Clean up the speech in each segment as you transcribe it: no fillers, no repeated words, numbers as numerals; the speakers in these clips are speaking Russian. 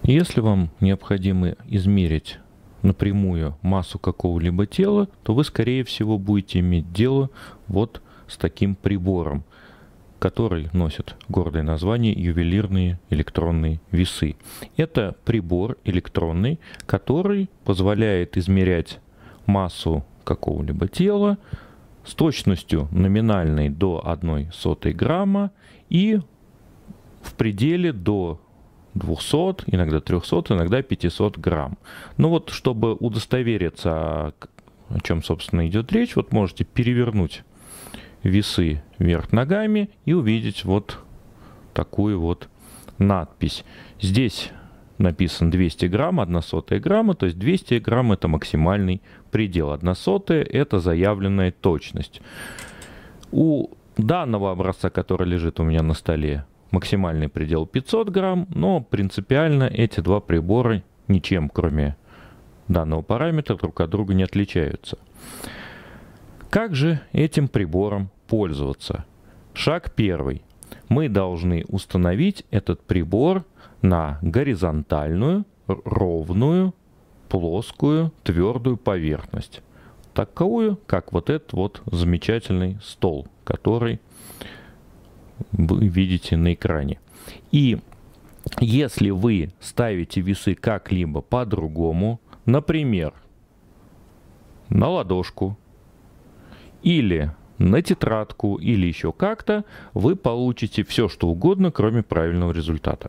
Если вам необходимо измерить напрямую массу какого-либо тела, то вы, скорее всего, будете иметь дело вот с таким прибором, который носит гордое название ювелирные электронные весы. Это прибор электронный, который позволяет измерять массу какого-либо тела с точностью номинальной до 0,01 грамма и в пределе до 200, иногда 300, иногда 500 грамм. Ну вот, чтобы удостовериться, о чем, собственно, идет речь, вот можете перевернуть весы вверх ногами и увидеть вот такую вот надпись. Здесь написан 200 грамм, 0,01 грамма, то есть 200 грамм это максимальный предел, 0,01 это заявленная точность. У данного образца, который лежит у меня на столе, максимальный предел 500 грамм, но принципиально эти два прибора ничем, кроме данного параметра, друг от друга не отличаются. Как же этим прибором пользоваться? Шаг первый. Мы должны установить этот прибор на горизонтальную, ровную, плоскую, твердую поверхность. Таковую, как вот этот вот замечательный стол, который вы видите на экране. И если вы ставите весы как-либо по-другому, например, на ладошку или на тетрадку или еще как-то, вы получите все, что угодно, кроме правильного результата.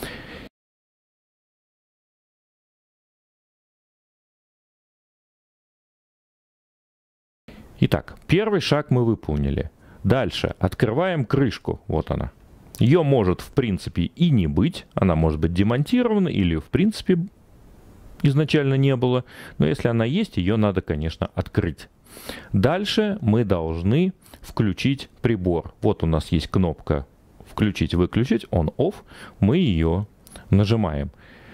Итак, первый шаг мы выполнили. Дальше открываем крышку. Вот она. Ее может, в принципе, и не быть. Она может быть демонтирована или, в принципе, изначально не было. Но если она есть, ее надо, конечно, открыть. Дальше мы должны включить прибор. Вот у нас есть кнопка «Включить-выключить», on-off. Мы ее нажимаем.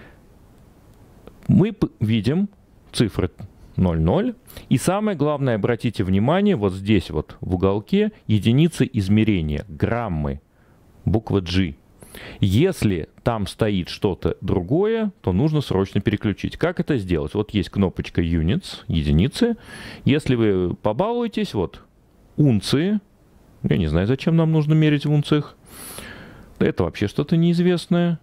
Мы видим цифры 0,0. И самое главное, обратите внимание, вот здесь вот в уголке единицы измерения, граммы, буква G. Если там стоит что-то другое, то нужно срочно переключить. Как это сделать? Вот есть кнопочка Units, единицы. Если вы побалуетесь, вот унции. Я не знаю, зачем нам нужно мерить в унциях. Это вообще что-то неизвестное.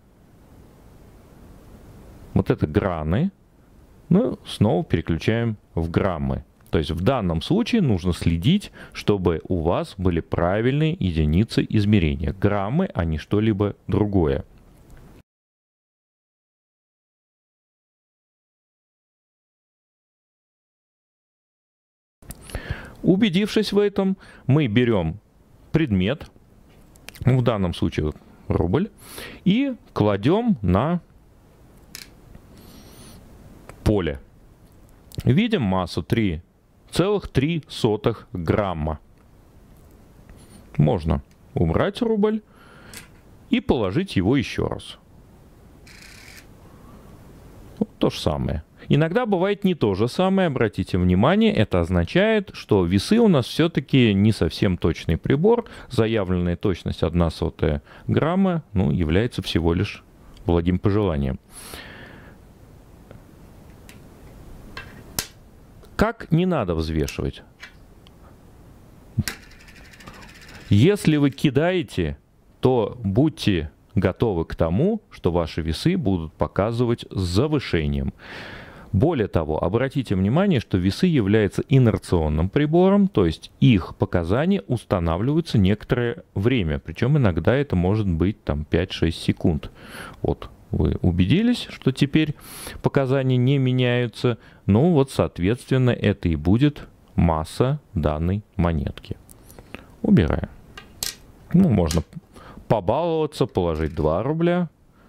Вот это граны. Ну, снова переключаем в граммы. То есть в данном случае нужно следить, чтобы у вас были правильные единицы измерения. Граммы, а не что-либо другое. Убедившись в этом, мы берем предмет, в данном случае рубль, и кладем на поле. Видим массу 3,3 грамма. Можно убрать рубль и положить его еще раз. Вот то же самое. Иногда бывает не то же самое, обратите внимание, это означает, что весы у нас все-таки не совсем точный прибор. Заявленная точность 0,01 грамма, ну, является всего лишь благим пожеланием. Как не надо взвешивать? Если вы кидаете, то будьте готовы к тому, что ваши весы будут показывать с завышением. Более того, обратите внимание, что весы являются инерционным прибором, то есть их показания устанавливаются некоторое время, причем иногда это может быть там 5-6 секунд. Вот. Вы убедились, что теперь показания не меняются. Ну вот, соответственно, это и будет масса данной монетки. Убираем. Ну, можно побаловаться, положить 2 рубля.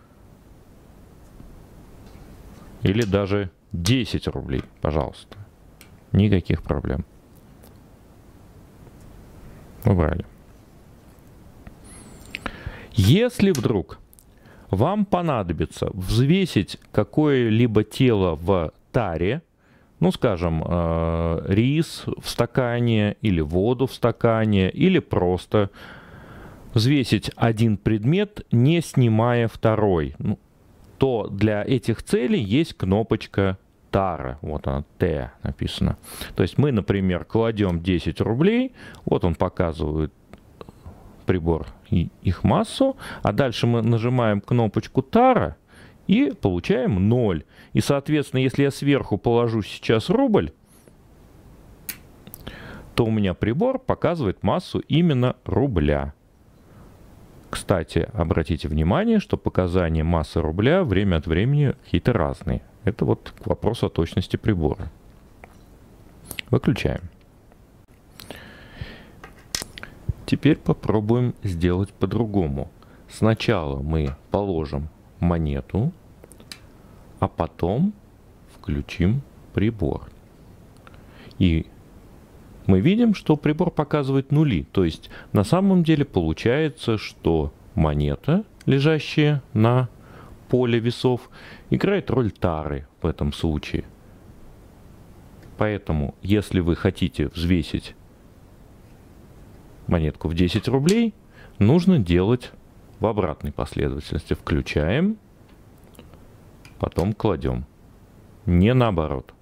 Или даже 10 рублей, пожалуйста. Никаких проблем. Убрали. Если вдруг вам понадобится взвесить какое-либо тело в таре, ну, скажем, рис в стакане или воду в стакане, или просто взвесить один предмет, не снимая второй. Ну, то для этих целей есть кнопочка тара. Вот она, Т написано. То есть мы, например, кладем 10 рублей, вот он показывает прибор и их массу, а дальше мы нажимаем кнопочку тара и получаем 0. И, соответственно, если я сверху положу сейчас рубль, то у меня прибор показывает массу именно рубля. Кстати, обратите внимание, что показания массы рубля время от времени какие-то разные. Это вот к вопросу о точности прибора. Выключаем. Теперь попробуем сделать по-другому. Сначала мы положим монету, а потом включим прибор. И мы видим, что прибор показывает нули. То есть на самом деле получается, что монета, лежащая на поле весов, играет роль тары в этом случае. Поэтому, если вы хотите взвесить монетку в 10 рублей, нужно делать в обратной последовательности. Включаем, потом кладем. Не наоборот.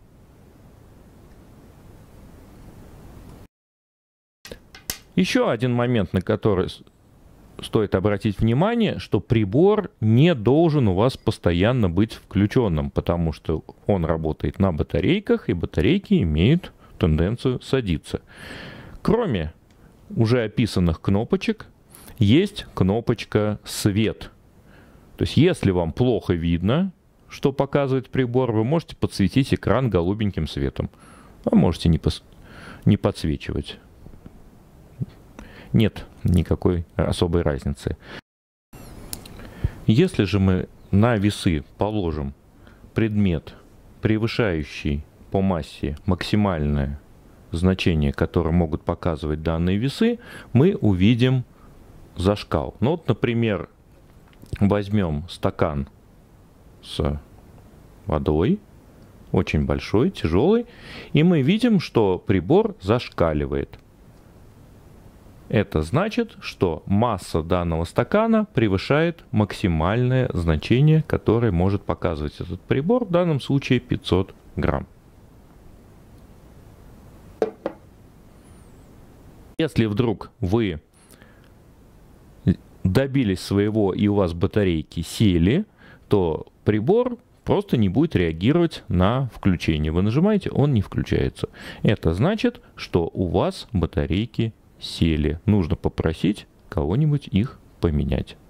Еще один момент, на который стоит обратить внимание, что прибор не должен у вас постоянно быть включенным, потому что он работает на батарейках, и батарейки имеют тенденцию садиться. Кроме уже описанных кнопочек, есть кнопочка «Свет». То есть, если вам плохо видно, что показывает прибор, вы можете подсветить экран голубеньким светом. А можете не подсвечивать. Нет никакой особой разницы. Если же мы на весы положим предмет, превышающий по массе максимальное значение, которое могут показывать данные весы, мы увидим зашкал. Ну вот, например, возьмем стакан с водой, очень большой, тяжелый, и мы видим, что прибор зашкаливает. Это значит, что масса данного стакана превышает максимальное значение, которое может показывать этот прибор, в данном случае 500 грамм. Если вдруг вы добились своего и у вас батарейки сели, то прибор просто не будет реагировать на включение. Вы нажимаете, он не включается. Это значит, что у вас батарейки сели. Нужно попросить кого-нибудь их поменять.